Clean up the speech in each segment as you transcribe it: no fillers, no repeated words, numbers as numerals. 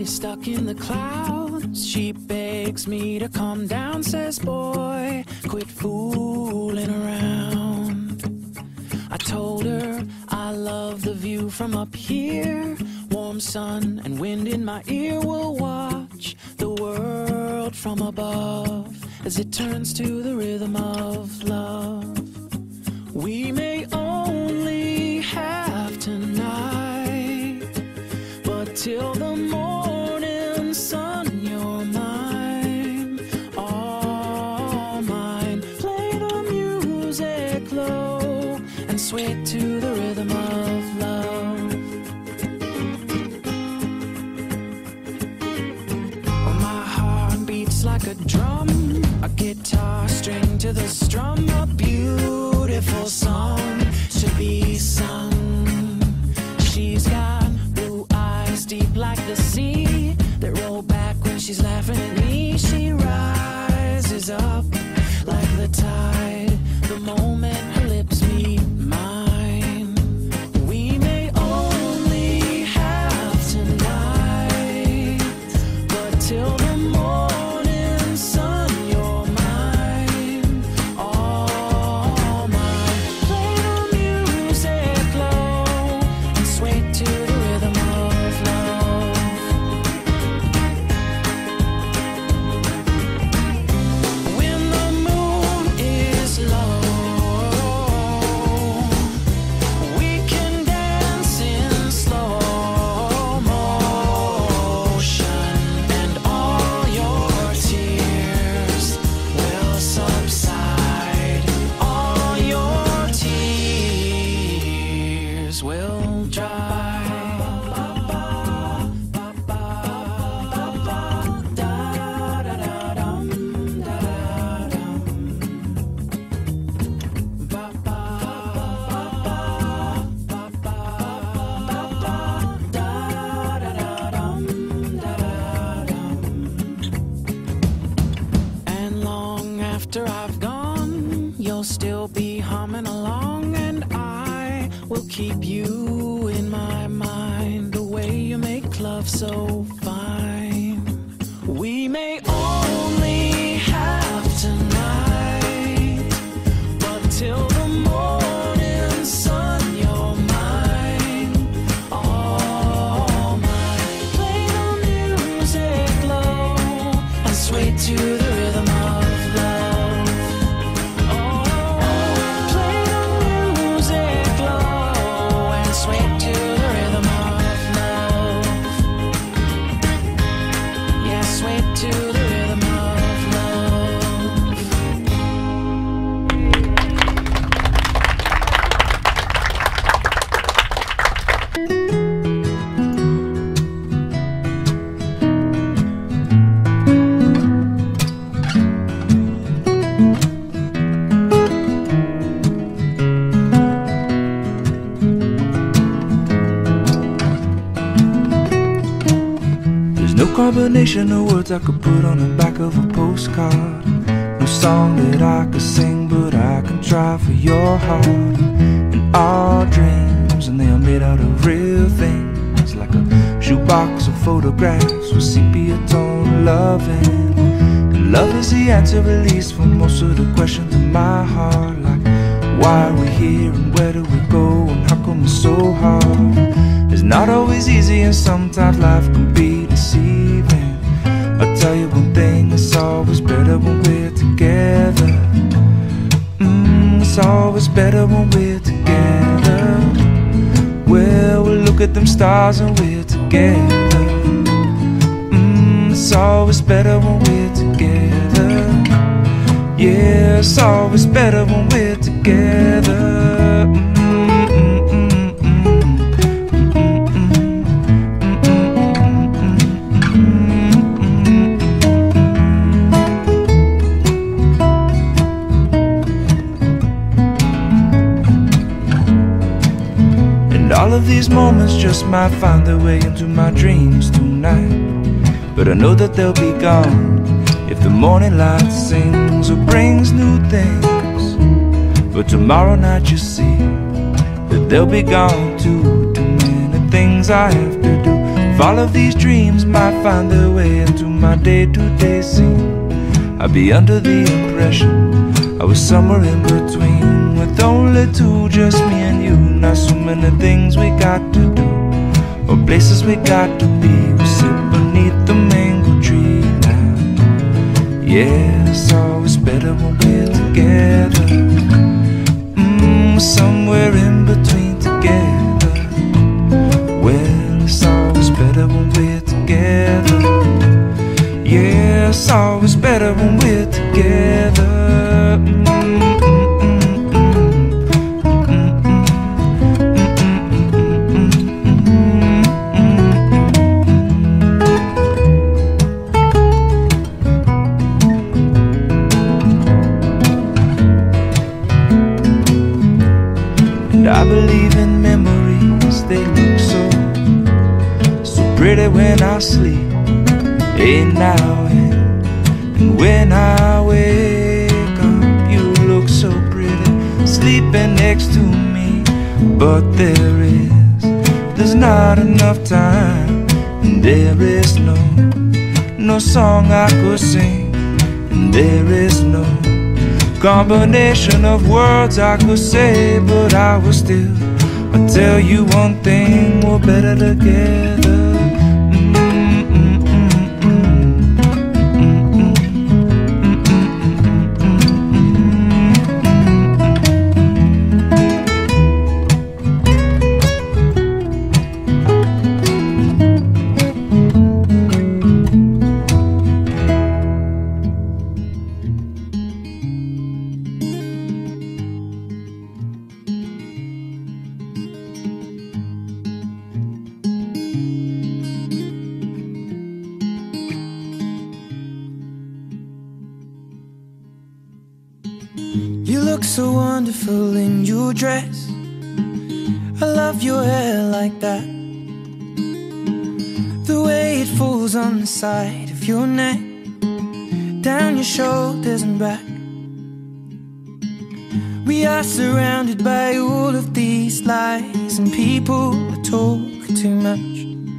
is stuck in the clouds. She begs me to calm down, says, boy, quit fooling around. I told her I love the view from up here. Warm sun and wind in my ear. Will watch the world from above as it turns to the rhythm of love. We may only have tonight, but till the morning sun, you're mine, all mine. Play the music low and sway to the rhythm of love. Oh, my heart beats like a drum, a guitar string to the strum, a beautiful song to be sung. She's got blue eyes deep like the sea that roll back when she's laughing at me. She rises up like the tide the moment her lips meet mine. We may only have tonight, but till the morning sun, you're mine, all mine. Play the music low and sway to the rhythm of love. When the moon is low, we can dance in slow motion, and all your tears will subside. All your tears will dry. And long after I've gone, you'll still be humming along, and I will keep you in my mind. The way you make love so fine. We may only have tonight, but till the morning sun, you're mine, all mine. Play the music low and sway to the rhythm of love. Oh, play the music low and sway to the rhythm of love. Yeah, sway to the rhythm of love. There's no combination of words I could put on the back of a postcard. No song that I could sing, but I can try for your heart. And our dreams, and they are made out of real things, like a shoebox of photographs with sepia tone loving. And love is the answer, at least, for most of the questions in my heart, like why are we here and where do we go and how come it's so hard. It's not always easy and sometimes life can be deceiving. I'll tell you one thing, it's always better when we're together. It's always better when we're together. Well, we'll look at them stars and we're together. It's always better when we're together. Yeah, it's always better when we're together. All of these moments just might find their way into my dreams tonight, but I know that they'll be gone if the morning light sings or brings new things. But tomorrow night you see that they'll be gone too. Too many things I have to do If all of these dreams might find their way into my day-to-day scene, I'd be under the impression I was somewhere in between, with only two, just me and you. Not so many things we got to do, or places we got to be. We sit beneath the mango tree now. Yeah, it's always better when we're together. Somewhere in between together. Well, it's always better when we're together. Yeah, it's always better when we're together. I believe in memories, they look so pretty when I sleep. Hey, now and when I wake up, you look so pretty sleeping next to me. But there's not enough time, and there is no song I could sing, and there is no combination of words I could say, but I will still, I'll tell you one thing, we're better together. You look so wonderful in your dress. I love your hair like that, the way it falls on the side of your neck, down your shoulders and back. We are surrounded by all of these lies, and people that talk too much.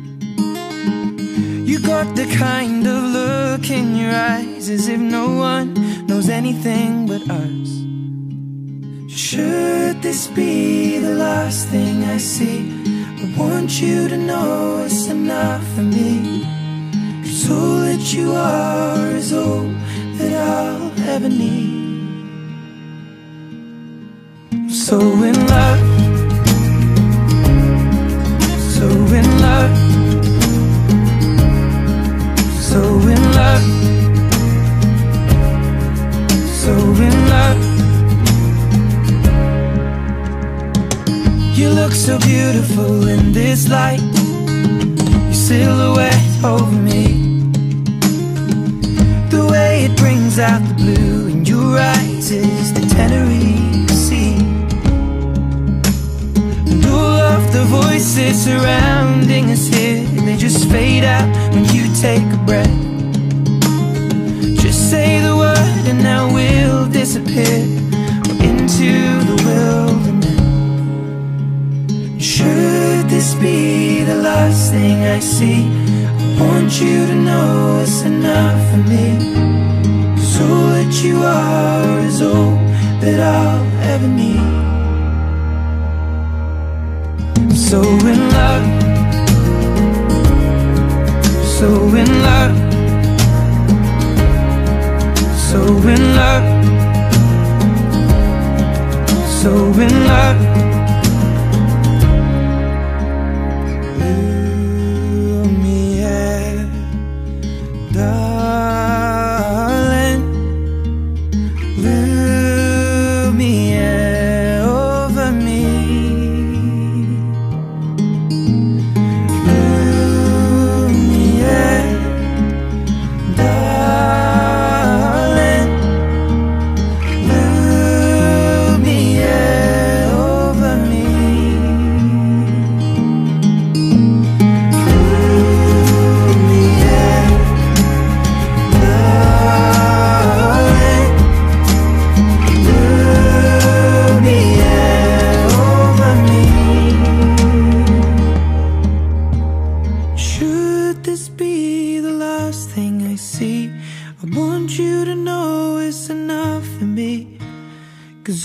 You got the kind of look in your eyes as if no one knows anything but us. Should this be the last thing I see, I want you to know it's enough for me. 'Cause all that you are is all that I'll ever need. So in love, so in love, so in love, so in love. You look so beautiful in this light, your silhouette over me, the way it brings out the blue in your eyes is the Tenerife Sea. And all of the voices surrounding us here, they just fade out when you take a breath. Just say the word and now we'll disappear into the wilderness. Should this be the last thing I see, I want you to know it's enough for me. 'Cause all that you are is all that I'll ever need. I'm so in love, so in love, so in love, so in love. Over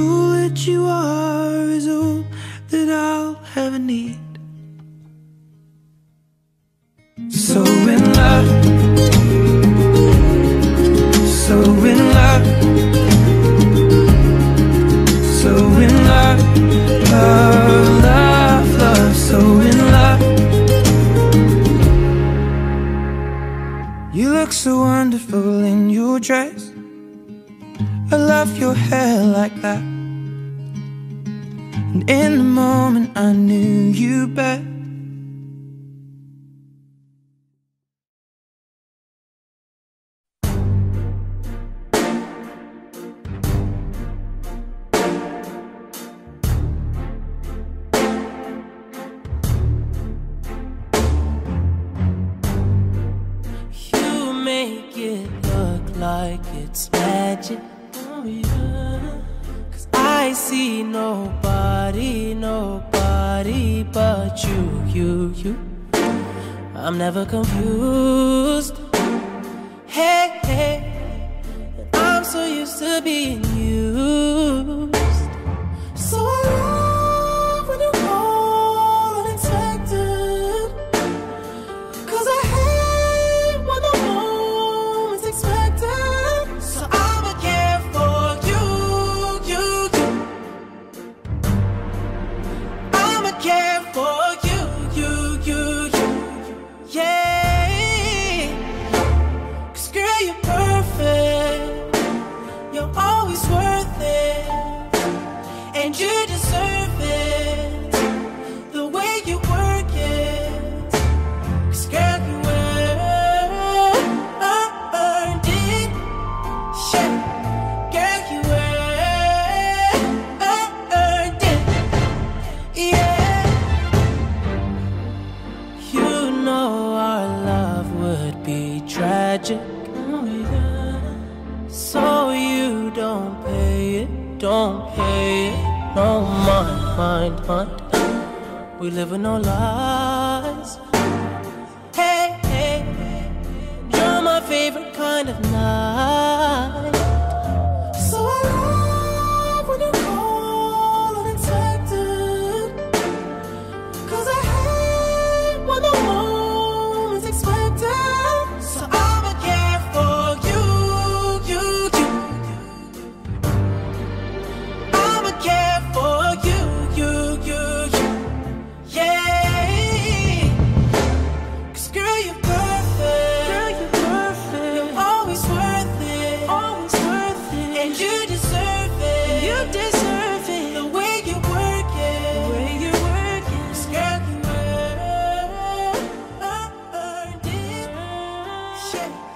all that you are is all that I'll ever need. So in love, so in love, so in love, love, love, love, so in love. You look so wonderful in your dress. I love your hair like that. And in the moment I knew you better. Make it look like it's magic. Oh yeah. 'Cause I see nobody, nobody but you. I'm never confused. Hey, hey, I'm so used to being used. So I love when you call unexpected. 'Cause I hate when the moment's expected. So I'ma care for you. I'ma care for you. Yeah. 'Cause girl, you're perfect. You're always worth it. And you deserve it. The way you work it. 'Cause girl, you earned it. Yeah. Girl, you earned it. Yeah. You know our love would be tragic. Oh yeah. So you don't pay it. No mind. We live with no lies. Hey, hey, you're my favorite kind of night. So I love when you call unexpected. 'Cause I hate when the moment's expected. So I'ma care for you. I'ma care for you. Yeah. 'Cause girl, you're perfect. You're always worth it. And you deserve it. The way you work it. 'Cause girl, you earned it. Yeah.